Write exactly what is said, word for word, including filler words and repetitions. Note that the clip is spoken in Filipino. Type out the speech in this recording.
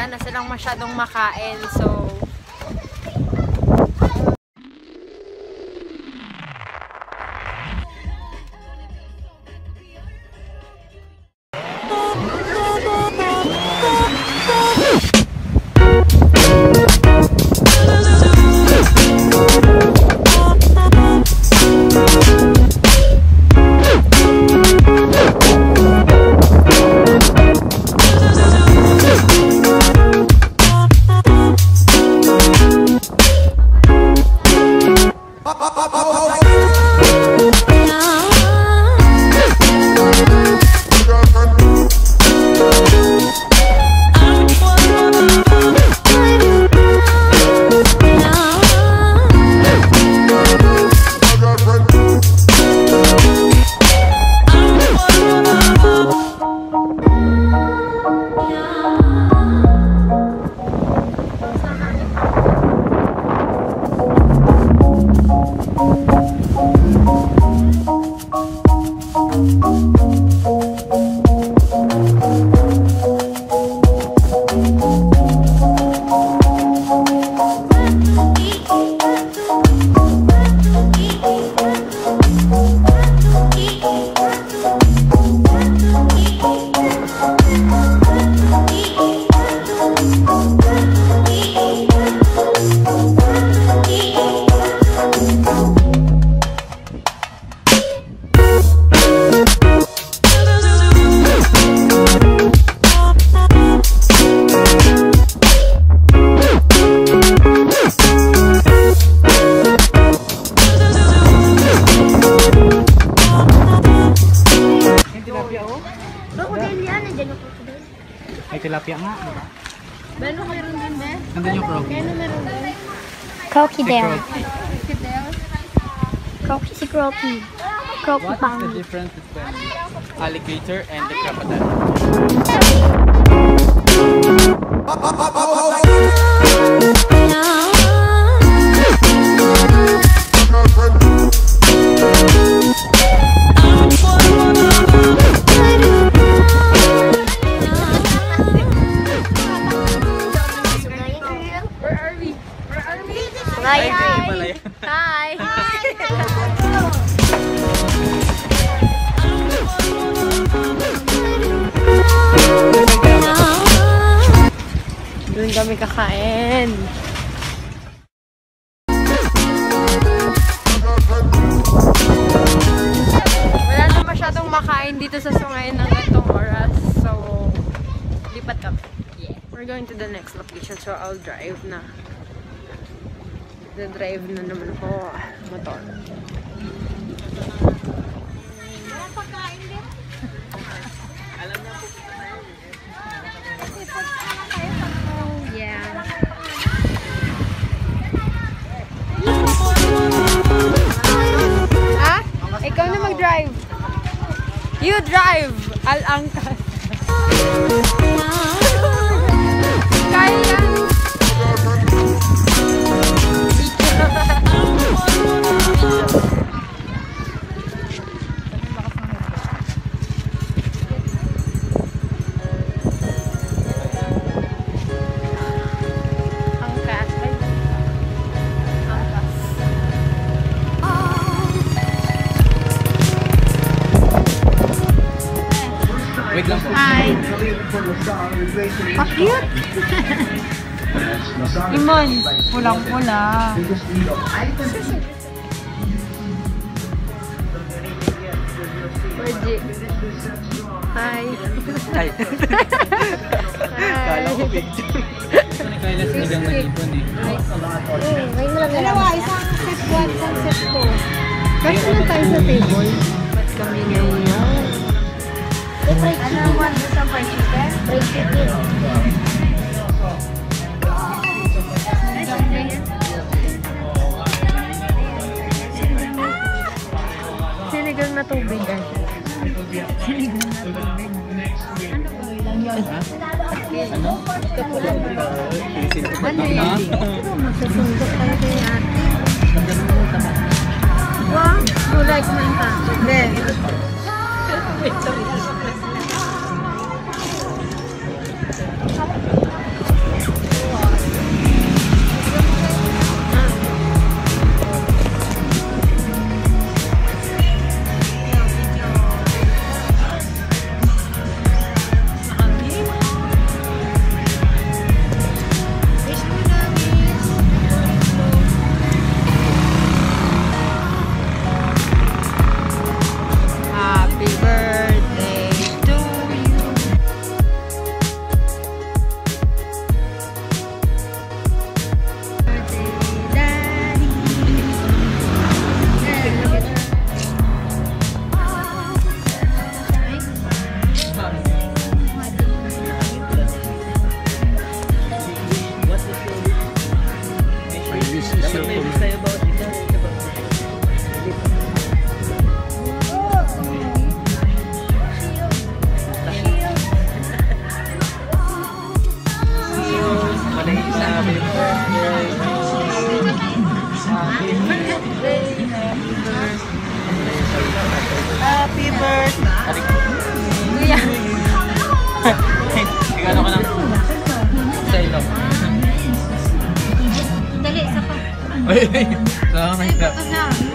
wala na silang masyadong makain. So, may tilapia nga, diba? Bano meron din ba? Nandun yung croaky. Kano meron din? Crocodile. Crocodile? Croaky si croaky. Croaky What pang. is the difference between alligator and the crocodile? Hi! Hi! Doon kami kakain. Wala na masyadong makain dito sa Sungay ng itong oras. So, lipat kami. Yeah. We're going to the next location. So, I'll drive na. The-drive na naman ako. Motor. Walang pagkain din. Alam na po. Kasi pagkain tayo sa Oh, yeah. Ah? Ikaw na mag-drive. You drive! Al-angkas. Kaya yan. Wait lang po. Hi. Ang cute. Imon. Pulang-pula. Pwede. Hi. Hi. Kala ko picture. Ito ni Kayla sinigang na ipon eh. Ngayon mo lang dalawa, isang set one, isang set two. Kasi na tayo sa table. Ba't kami ngayon? Ano one, isang fried chicken? Fried chicken. Sinigang na tubig ah. Sinigang na tubig. Ano? Ano yun? Magsasundok tayo kay ate. Wow, you like my hand? Hindi. Wait, sorry. Happy birthday to you. Happy birthday. Happy birthday. Kuya. Tigano ka ng sa ilong. Dali, isa pa. Ay, saan ka nagka? Ito na.